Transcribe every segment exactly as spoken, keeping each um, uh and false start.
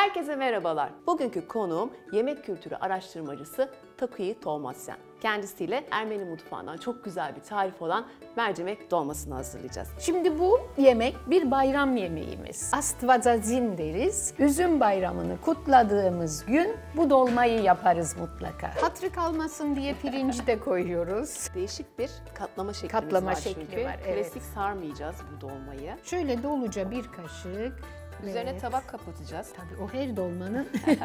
Herkese merhabalar. Bugünkü konuğum yemek kültürü araştırmacısı Takuyi Tovmasyan. Kendisiyle Ermeni mutfağından çok güzel bir tarif olan mercimek dolmasını hazırlayacağız. Şimdi bu yemek bir bayram yemeğimiz. Astvazazin deriz. Üzüm bayramını kutladığımız gün bu dolmayı yaparız mutlaka. Hatırı kalmasın diye pirinci de koyuyoruz. Değişik bir katlama şeklimiz Katlama var şekli çünkü. var, evet. Klasik sarmayacağız bu dolmayı. Şöyle doluca bir kaşık. Üzerine evet. tabak kapatacağız. Tabii o her dolmanın.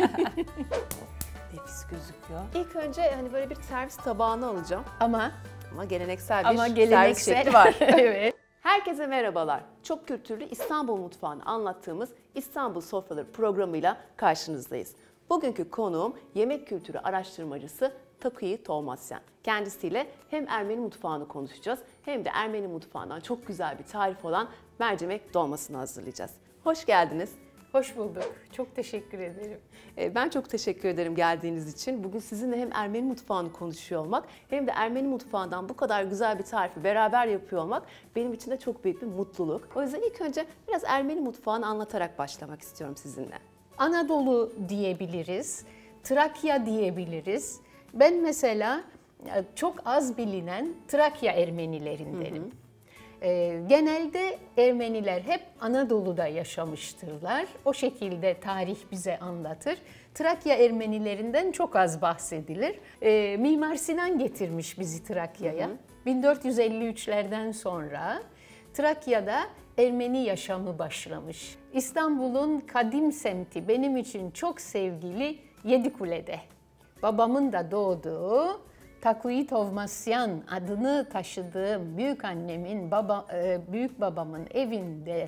Nefis gözüküyor. İlk önce hani böyle bir servis tabağını alacağım. Ama Ama geleneksel bir ama servis geleneksel şekli var. evet. Herkese merhabalar. Çok kültürlü İstanbul mutfağını anlattığımız İstanbul Sofraları programıyla karşınızdayız. Bugünkü konuğum yemek kültürü araştırmacısı Takuyi Tovmasyan. Kendisiyle hem Ermeni mutfağını konuşacağız hem de Ermeni mutfağından çok güzel bir tarif olan mercimek dolmasını hazırlayacağız. Hoş geldiniz. Hoş bulduk. Çok teşekkür ederim. Ben çok teşekkür ederim geldiğiniz için. Bugün sizinle hem Ermeni mutfağını konuşuyor olmak hem de Ermeni mutfağından bu kadar güzel bir tarifi beraber yapıyor olmak benim için de çok büyük bir mutluluk. O yüzden ilk önce biraz Ermeni mutfağını anlatarak başlamak istiyorum sizinle. Anadolu diyebiliriz, Trakya diyebiliriz. Ben mesela çok az bilinen Trakya Ermenilerindenim. Hı hı. Ee, genelde Ermeniler hep Anadolu'da yaşamıştırlar. O şekilde tarih bize anlatır. Trakya Ermenilerinden çok az bahsedilir. Ee, Mimar Sinan getirmiş bizi Trakya'ya. Hı hı. bin dört yüz elli üçlerden sonra Trakya'da Ermeni yaşamı başlamış. İstanbul'un kadim semti benim için çok sevgili Yedikule'de. Babamın da doğduğu, Takuyi Tovmasyan adını taşıdığım büyük annemin, baba, büyük babamın evinde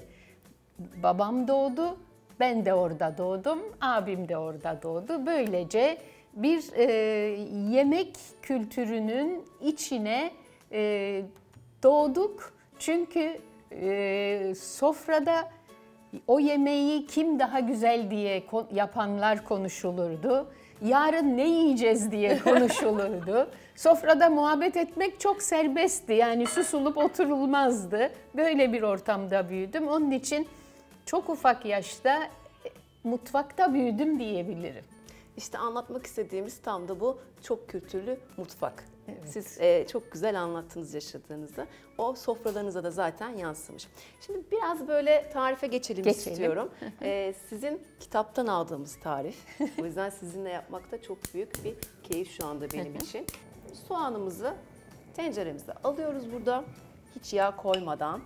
babam doğdu. Ben de orada doğdum, abim de orada doğdu. Böylece bir e, yemek kültürünün içine e, doğduk. Çünkü e, sofrada o yemeği kim daha güzel diye yapanlar konuşulurdu. Yarın ne yiyeceğiz diye konuşulurdu. Sofrada muhabbet etmek çok serbestti. Yani susulup oturulmazdı. Böyle bir ortamda büyüdüm. Onun için çok ufak yaşta mutfakta büyüdüm diyebilirim. İşte anlatmak istediğimiz tam da bu çok kültürlü mutfak. Evet. Siz e, çok güzel anlattınız yaşadığınızda. O sofralarınıza da zaten yansımış. Şimdi biraz böyle tarife geçelim, geçelim. istiyorum. e, sizin kitaptan aldığımız tarif. O yüzden sizinle yapmakta çok büyük bir keyif şu anda benim için. Soğanımızı tenceremize alıyoruz burada. Hiç yağ koymadan.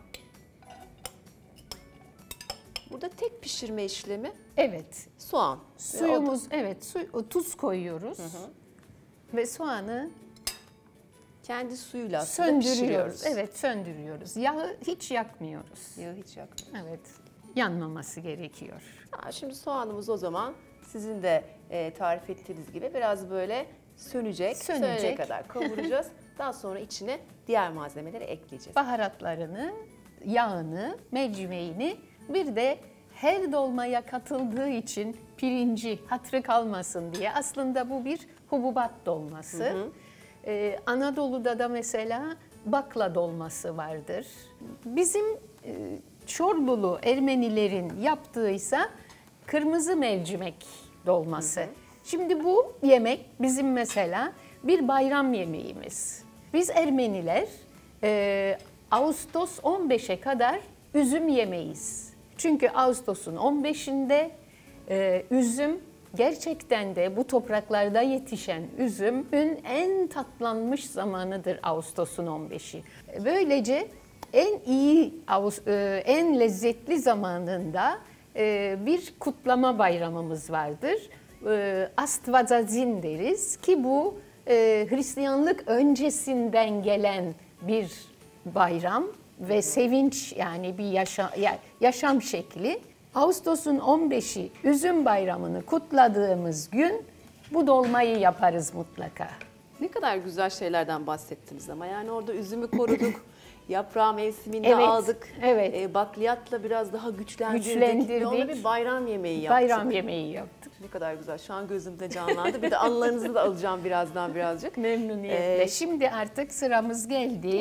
Burada tek pişirme işlemi. Evet. Soğan. Suyumuz, evet, su, tuz koyuyoruz. Hı hı. Ve soğanı kendi suyuyla aslında söndürüyoruz. Pişiriyoruz. Evet, söndürüyoruz. Yağı hiç yakmıyoruz. Yağı hiç yakmıyoruz. Evet. Yanmaması gerekiyor. Ha, şimdi soğanımız o zaman sizin de e, tarif ettiğiniz gibi biraz böyle sönecek. Sönecek. Sönene kadar kavuracağız. Daha sonra içine diğer malzemeleri ekleyeceğiz. Baharatlarını, yağını, mercimeğini, bir de her dolmaya katıldığı için pirinci hatırı kalmasın diye, aslında bu bir hububat dolması. Hı hı. Ee, Anadolu'da da mesela bakla dolması vardır. Bizim e, Çorbulu Ermenilerin yaptığıysa kırmızı mercimek dolması. Hı hı. Şimdi bu yemek bizim mesela bir bayram yemeğimiz. Biz Ermeniler e, Ağustos on beşe kadar üzüm yemeyiz. Çünkü Ağustos'un on beşinde e, üzüm gerçekten de bu topraklarda yetişen üzümün en tatlanmış zamanıdır Ağustos'un on beşi. Böylece en iyi, en lezzetli zamanında bir kutlama bayramımız vardır. Astvazazin deriz ki bu Hristiyanlık öncesinden gelen bir bayram ve sevinç, yani bir yaşam, yaşam şekli. Ağustos'un on beşi üzüm bayramını kutladığımız gün bu dolmayı yaparız mutlaka. Ne kadar güzel şeylerden bahsettiniz ama yani orada üzümü koruduk, yaprağı mevsiminde evet, aldık, evet. E, bakliyatla biraz daha güçlendirdik, güçlendirdik. Ve ona bir bayram yemeği yaptık. Bayram yemeği yaptık. Ne kadar güzel, şu an gözümde canlandı. Bir de anılarınızı da alacağım birazdan birazcık. Memnuniyetle. Ee, Şimdi artık sıramız geldi.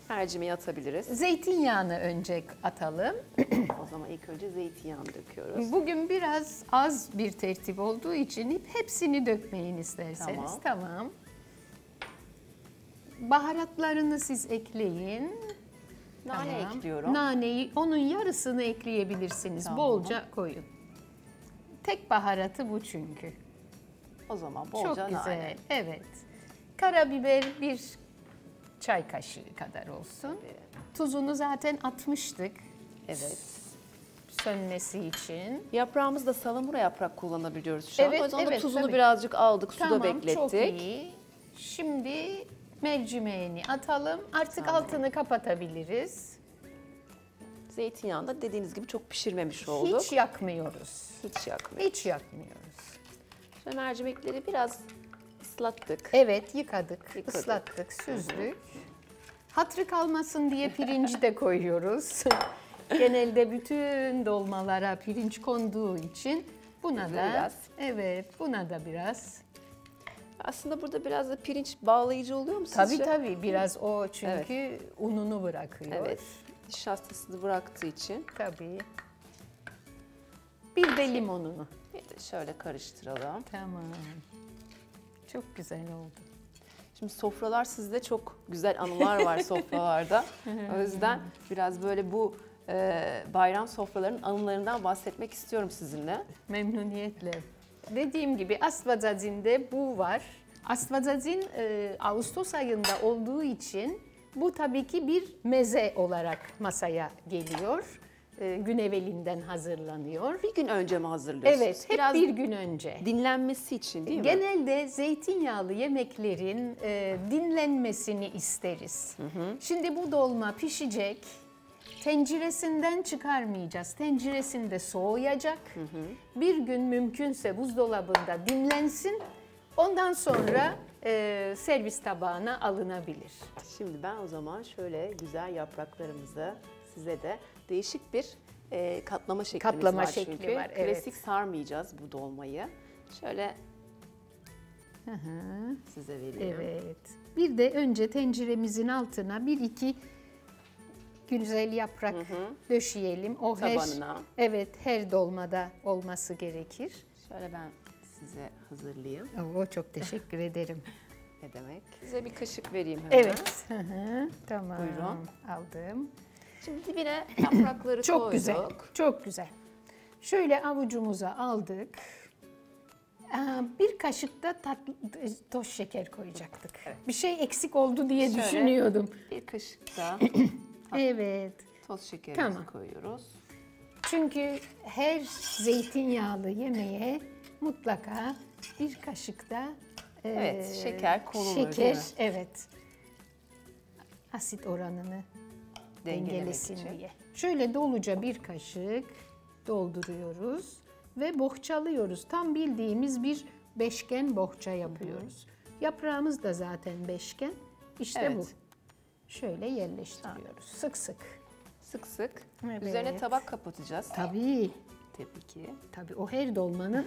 Mercimeği atabiliriz. Zeytinyağını önce atalım. O zaman ilk önce zeytinyağını döküyoruz. Bugün biraz az bir tertip olduğu için hep hepsini dökmeyin isterseniz. Tamam. Tamam. Baharatlarını siz ekleyin. Nane Tamam. ekliyorum. Naneyi, onun yarısını ekleyebilirsiniz. Tamam. Bolca koyun. Tek baharatı bu çünkü. O zaman bolca Çok güzel. nane. Evet. Karabiber bir çay kaşığı kadar olsun. Tuzunu zaten atmıştık. Evet. Sönmesi için. Yaprağımızda salamura yaprak kullanabiliyoruz şu an. Evet, O yüzden da evet, tuzunu tabii. birazcık aldık, suda Tamam, beklettik. çok iyi. Şimdi mercimeğini atalım. Artık Tamam. altını kapatabiliriz. Zeytinyağında dediğiniz gibi çok pişirmemiş olduk. Hiç yakmıyoruz. Hiç yakmıyor. Hiç yakmıyoruz. Şöyle mercimekleri biraz ıslattık. Evet, yıkadık, Yıkadık. ıslattık, süzdük. Hatırı kalmasın diye pirinci de koyuyoruz. Genelde bütün dolmalara pirinç konduğu için buna da Biraz. evet, buna da biraz. Aslında burada biraz da pirinç bağlayıcı oluyor mu Tabii sizce? tabii biraz o çünkü ununu bırakıyor. Evet. Nişastasını bıraktığı için. Tabii. Bir de limonunu. Bir de şöyle karıştıralım. Tamam. Çok güzel oldu. Şimdi sofralar sizde çok güzel anılar var sofralarda. O yüzden biraz böyle bu e, bayram sofralarının anılarından bahsetmek istiyorum sizinle. Memnuniyetle. Dediğim gibi Astvadzadzin'de bu var. Astvadzadzin e, Ağustos ayında olduğu için bu tabii ki bir meze olarak masaya geliyor. E, gün evvelinden hazırlanıyor. Bir gün önce mi hazırlıyorsunuz? Evet, hep Biraz bir gün önce. dinlenmesi için değil mi? Genelde zeytinyağlı yemeklerin e, dinlenmesini isteriz. Şimdi bu dolma pişecek. Tenceresinden çıkarmayacağız. Tenceresinde soğuyacak. Bir gün mümkünse buzdolabında dinlensin. Ondan sonra e, servis tabağına alınabilir. Şimdi ben o zaman şöyle güzel yapraklarımızı size de değişik bir e, katlama şeklimiz Katlama var şekli çünkü. var, evet. Klasik sarmayacağız bu dolmayı. Şöyle size vereyim. Evet. Bir de önce tenceremizin altına bir iki güzel yaprak döşeyelim. O Tabanına. her evet her dolmada olması gerekir. Şöyle ben size hazırlayayım. Oo, çok teşekkür ederim. Ne demek? Size bir kaşık vereyim hemen. Evet. Hı hı, tamam. Buyurun. Aldım. Şimdi dibine yaprakları Çok koyduk. güzel. Çok güzel. Şöyle avucumuza aldık. Aa, bir kaşık da tatlı toz şeker koyacaktık. Bir şey eksik oldu diye Şöyle. düşünüyordum. Bir kaşık da Evet. toz şekerimizi Tamam. koyuyoruz. Çünkü her zeytinyağlı yemeğe mutlaka bir kaşık da e, Evet, şeker konulur, Şeker, değil mi? evet. Asit oranını Dengelemek dengelesin için. diye. Şöyle doluca bir kaşık dolduruyoruz ve bohçalıyoruz. Tam bildiğimiz bir beşgen bohça yapıyoruz. Yaprağımız da zaten beşgen. İşte Evet. bu. Şöyle yerleştiriyoruz. Sık sık. Sık sık. Evet. Üzerine tabak kapatacağız. Tabii. Tabii ki. Tabii o her dolmanın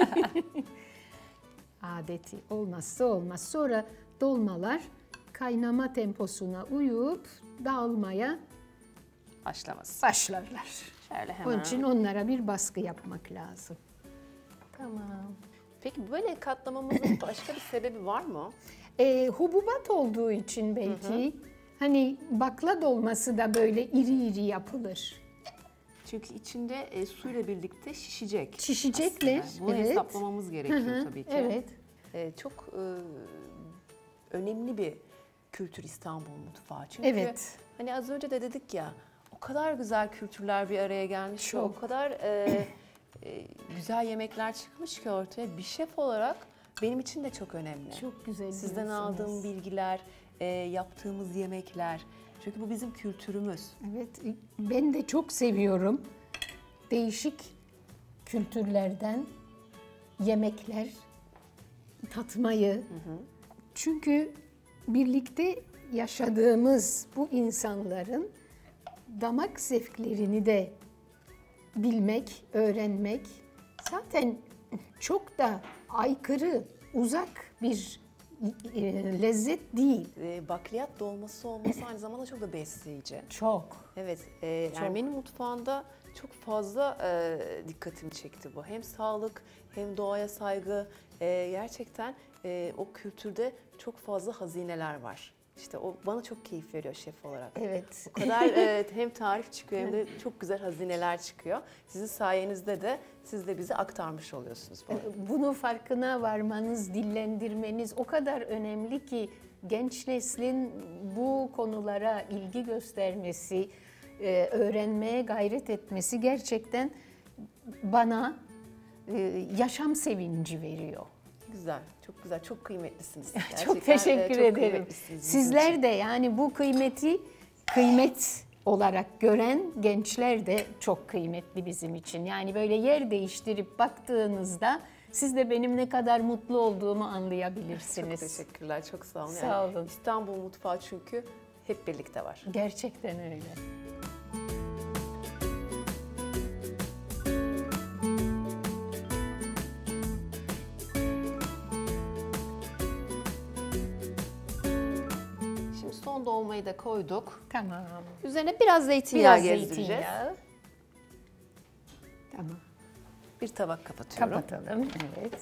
adeti, olmazsa olmaz. Sonra dolmalar kaynama temposuna uyup dağılmaya Başlaması. başlarlar. Şöyle hemen. Onun için onlara bir baskı yapmak lazım. Tamam. Peki böyle katlamamızın başka bir sebebi var mı? Ee, hububat olduğu için belki hani bakla dolması da böyle iri iri yapılır. Çünkü içinde e, suyla birlikte şişecek. Şişecekler, aslında. Bunu evet. hesaplamamız gerekiyor Hı hı, tabii ki. evet. E, çok e, önemli bir kültür İstanbul mutfağı. Çünkü Evet. hani az önce de dedik ya, o kadar güzel kültürler bir araya gelmiş. Çok. Çok. O kadar e, e, güzel yemekler çıkmış ki ortaya. Bir şef olarak benim için de çok önemli. Çok güzel. Sizden diyorsunuz. aldığım bilgiler, e, yaptığımız yemekler. Çünkü bu bizim kültürümüz. Evet, ben de çok seviyorum. Değişik kültürlerden yemekler tatmayı. Çünkü birlikte yaşadığımız bu insanların damak zevklerini de bilmek, öğrenmek zaten çok da aykırı, uzak bir e, lezzet değil. E, bakliyat dolması olması aynı zamanda çok da besleyici. Çok. Evet, e, Çok. Ermeni mutfağında çok fazla e, dikkatimi çekti bu. Hem sağlık hem doğaya saygı. E, gerçekten e, o kültürde çok fazla hazineler var. İşte o bana çok keyif veriyor şef olarak. Evet. O kadar e, hem tarif çıkıyor hem de çok güzel hazineler çıkıyor. Sizin sayenizde de siz de bize aktarmış oluyorsunuz bunu. Bunu farkına varmanız, dillendirmeniz o kadar önemli ki genç neslin bu konulara ilgi göstermesi, e, öğrenmeye gayret etmesi gerçekten bana e, yaşam sevinci veriyor. Güzel, çok güzel, çok kıymetlisiniz. Çok teşekkür e, çok ederim. kıymetlisiniz bizim Sizler için. de yani bu kıymeti kıymet olarak gören gençler de çok kıymetli bizim için. Yani böyle yer değiştirip baktığınızda siz de benim ne kadar mutlu olduğumu anlayabilirsiniz. Çok teşekkürler, çok sağ olun. Sağ olun. İstanbul mutfağı çünkü hep birlikte var. Gerçekten öyle. Şimdi son dolmayı da koyduk. Tamam. Üzerine biraz zeytinyağı Biraz gezdireceğiz. zeytinyağı. Tamam. Bir tabak kapatıyorum. Kapatalım. Evet.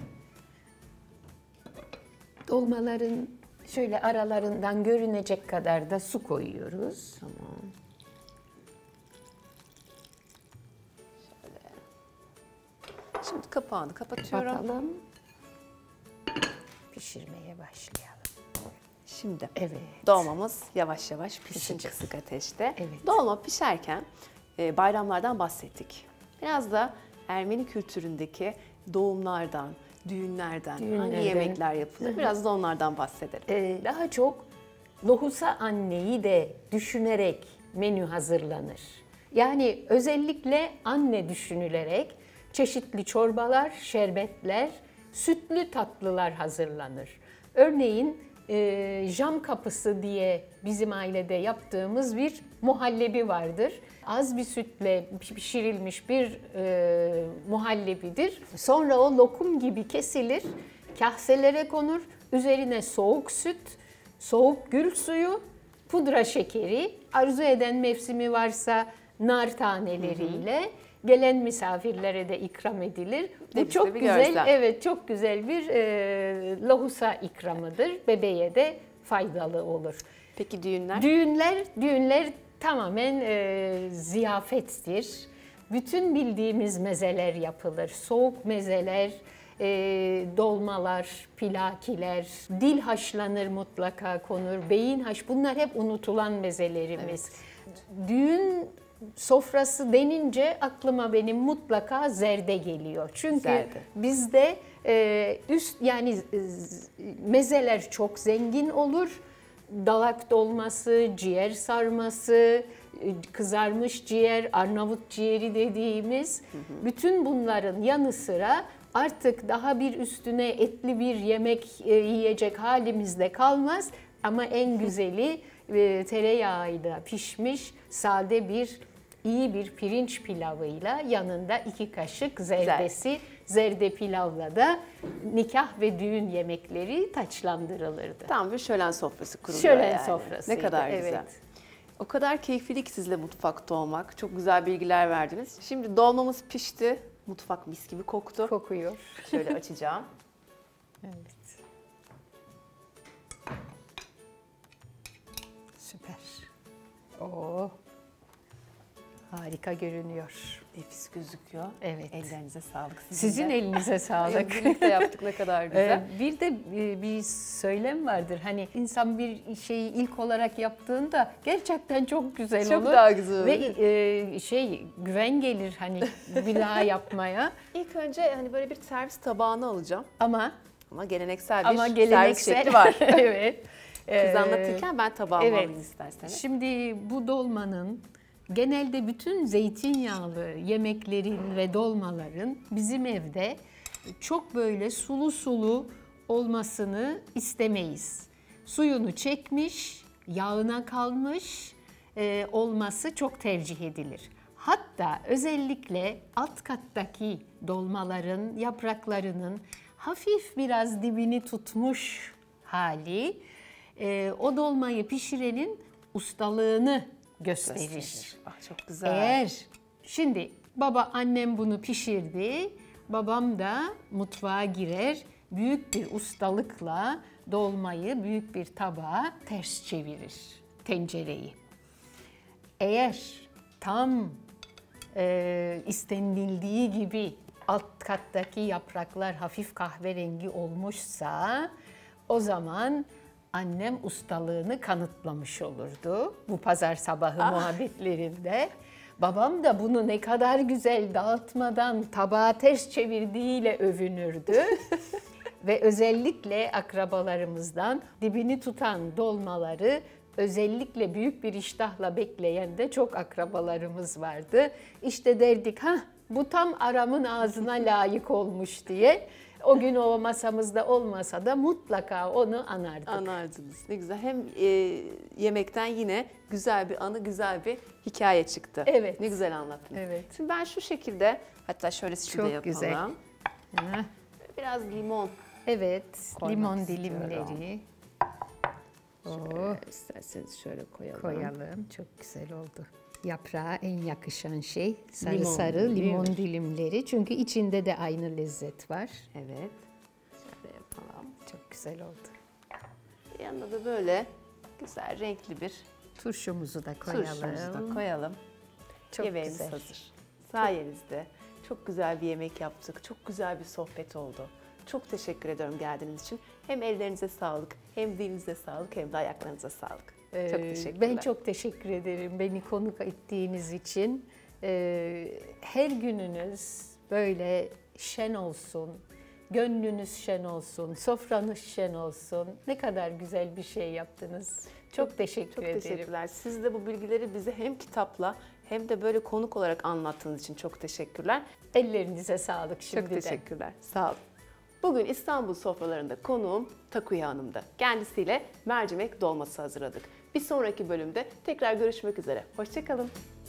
Dolmaların şöyle aralarından görünecek kadar da su koyuyoruz. Tamam. Şöyle. Şimdi kapağını kapatıyorum. Kapatalım. Pişirmeye başlayalım. Şimdi Evet. dolmamız yavaş yavaş pişsin Pişecek. kısık ateşte. Evet. Dolma pişerken e, bayramlardan bahsettik. Biraz da Ermeni kültüründeki doğumlardan, düğünlerden, hangi Düğünlerden. yemekler yapılır biraz da onlardan bahsedelim. Ee, daha çok lohusa anneyi de düşünerek menü hazırlanır. Yani özellikle anne düşünülerek çeşitli çorbalar, şerbetler, sütlü tatlılar hazırlanır. Örneğin e, jam kapısı diye bizim ailede yaptığımız bir muhallebi vardır. Az bir sütle pişirilmiş bir e, muhallebidir. Sonra o lokum gibi kesilir, kaselere konur. Üzerine soğuk süt, soğuk gül suyu, pudra şekeri, arzu eden mevsimi varsa nar taneleriyle gelen misafirlere de ikram edilir. Bu Nefis çok bir güzel, görsel. evet çok güzel bir e, lohusa ikramıdır. Bebeğe de faydalı olur. Peki düğünler? Düğünler, düğünler tamamen e, ziyafettir. Bütün bildiğimiz mezeler yapılır. Soğuk mezeler, e, dolmalar, pilakiler, dil haşlanır mutlaka konur, beyin haş. Bunlar hep unutulan mezelerimiz. Düğün sofrası denince aklıma benim mutlaka zerde geliyor. Çünkü Zerde. bizde e, üst yani e, mezeler çok zengin olur. Dalak dolması, ciğer sarması, kızarmış ciğer, Arnavut ciğeri dediğimiz hı hı. bütün bunların yanı sıra artık daha bir üstüne etli bir yemek e, yiyecek halimizde kalmaz. Ama en güzeli e, tereyağıyla pişmiş sade bir iyi bir pirinç pilavıyla yanında iki kaşık zerdesi. Zerde pilavla da nikah ve düğün yemekleri taçlandırılırdı. Tam bir şölen sofrası kuruluyor Şölen yani. sofrasıydı, Ne kadar güzel. evet. O kadar keyifli ki sizle mutfakta olmak. Çok güzel bilgiler verdiniz. Şimdi dolmamız pişti. Mutfak mis gibi koktu. Kokuyor. Şöyle açacağım. Evet. Süper. Oo. Harika görünüyor. Nefis gözüküyor. Evet. Ellerinize sağlık. Sizin de. elinize sağlık. Birlikte yaptık ne kadar güzel. Ee, bir de e, bir söylem vardır. Hani insan bir şeyi ilk olarak yaptığında gerçekten çok güzel Çok olur. daha güzel olur. Ve e, şey güven gelir hani bir daha yapmaya. İlk önce hani böyle bir servis tabağını alacağım. Ama Ama geleneksel bir ama servis geleneksel şekli var. evet. Siz Ee, anlatırken ben tabağımı evet. alayım isterseniz. Şimdi bu dolmanın genelde bütün zeytinyağlı yemeklerin ve dolmaların bizim evde çok böyle sulu sulu olmasını istemeyiz. Suyunu çekmiş, yağına kalmış e, olması çok tercih edilir. Hatta özellikle alt kattaki dolmaların yapraklarının hafif biraz dibini tutmuş hali e, o dolmayı pişirenin ustalığını gösterir. Gösterir. Ah, çok güzel. Eğer şimdi baba annem bunu pişirdi, babam da mutfağa girer, büyük bir ustalıkla dolmayı büyük bir tabağa ters çevirir tencereyi. Eğer tam e, istenildiği gibi alt kattaki yapraklar hafif kahverengi olmuşsa o zaman annem ustalığını kanıtlamış olurdu bu pazar sabahı ah. muhabbetlerinde. Babam da bunu ne kadar güzel dağıtmadan tabağa ters çevirdiğiyle övünürdü. Ve özellikle akrabalarımızdan dibini tutan dolmaları özellikle büyük bir iştahla bekleyen de çok akrabalarımız vardı. İşte derdik, ha bu tam aramın ağzına layık olmuş diye. O gün o masamızda olmasa da mutlaka onu anardık. Anardınız. Ne güzel. Hem e, yemekten yine güzel bir anı, güzel bir hikaye çıktı. Evet. Ne güzel anlattınız. Evet. Şimdi ben şu şekilde, hatta şöyle size Çok yapalım. güzel. Ha. Biraz limon. Evet, Koymak limon istiyorum. dilimleri. Şöyle, isterseniz şöyle koyalım. Koyalım. Çok güzel oldu. Yaprağa en yakışan şey sarı Limon, sarı limon değil mi? dilimleri. Çünkü içinde de aynı lezzet var. Evet. Şöyle yapalım. Çok güzel oldu. Yanına da böyle güzel renkli bir Turşumuzu da koyalım. turşumuzu da koyalım. Çok Yemeğimiz güzel. hazır. Sayenizde çok güzel bir yemek yaptık. Çok güzel bir sohbet oldu. Çok teşekkür ediyorum geldiğiniz için. Hem ellerinize sağlık, hem dilinize sağlık, hem de ayaklarınıza sağlık. Ee, Çok teşekkürler. Ben çok teşekkür ederim beni konuk ettiğiniz için. Ee, her gününüz böyle şen olsun, gönlünüz şen olsun, sofranız şen olsun. Ne kadar güzel bir şey yaptınız. Çok teşekkür Çok ederim. teşekkürler. Siz de bu bilgileri bize hem kitapla hem de böyle konuk olarak anlattığınız için çok teşekkürler. Ellerinize sağlık şimdiden. Çok teşekkürler. Sağ olun. Bugün İstanbul sofralarında konuğum Takuya Hanım'dı. Kendisiyle mercimek dolması hazırladık. Bir sonraki bölümde tekrar görüşmek üzere. Hoşça kalın.